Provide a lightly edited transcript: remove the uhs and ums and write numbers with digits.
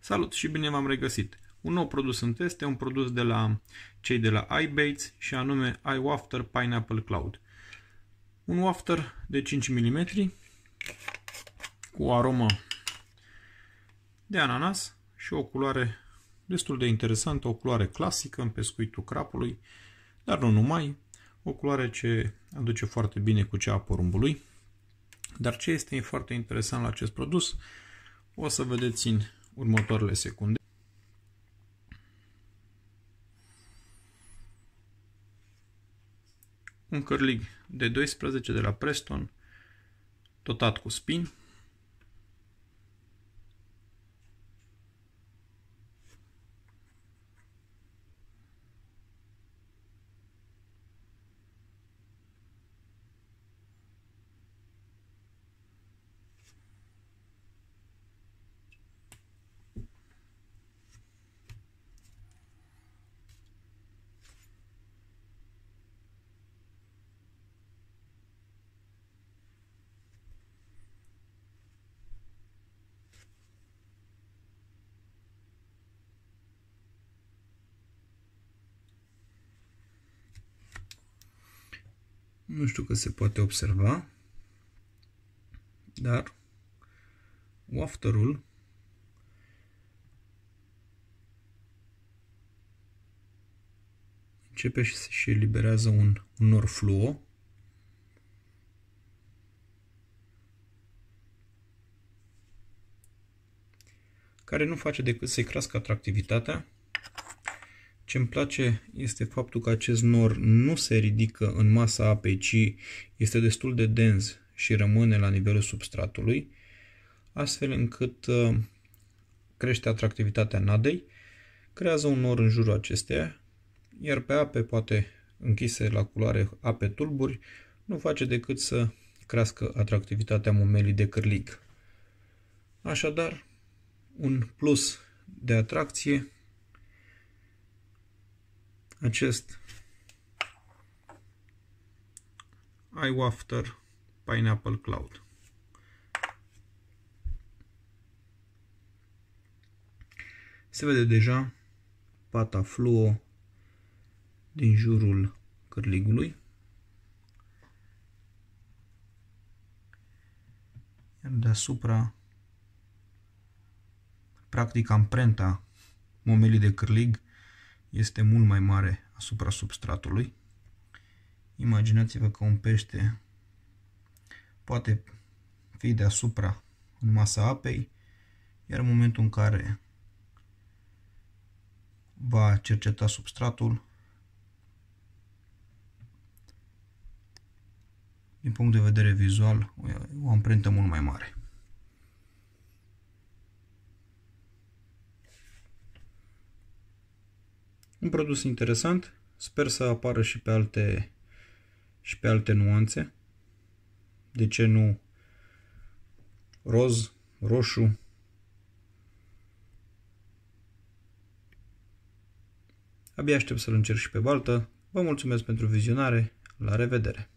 Salut și bine v-am regăsit! Un nou produs în test, un produs de la cei de la iBates și anume iWafter Pineapple Cloud. Un wafter de 5 mm cu o aromă de ananas și o culoare destul de interesantă, o culoare clasică în pescuitul crapului, dar nu numai, o culoare ce aduce foarte bine cu cea a porumbului. Dar ce este foarte interesant la acest produs, o să vedeți în următoarele secunde. Un cărlig de 12 de la Preston, dotat cu spin. Nu știu că se poate observa, dar wafterul începe și eliberează un nor fluo. Care nu face decât să-i crească atractivitatea. Ce îmi place este faptul că acest nor nu se ridică în masa apei, ci este destul de dens și rămâne la nivelul substratului, astfel încât crește atractivitatea nadei, creează un nor în jurul acesteia, iar pe ape, poate închise la culoare ape tulburi, nu face decât să crească atractivitatea momelii de cârlig. Așadar, un plus de atracție, acest iWafter Pineapple Cloud. Se vede deja pata fluo din jurul cârligului. Iar deasupra, practic, amprenta momelii de cârlig este mult mai mare asupra substratului. Imaginați-vă că un pește poate fi deasupra în masa apei, iar în momentul în care va cerceta substratul, din punct de vedere vizual, o amprentă mult mai mare. Un produs interesant, sper să apară și pe alte nuanțe. De ce nu roz, roșu? Abia aștept să-l încerc și pe baltă. Vă mulțumesc pentru vizionare. La revedere!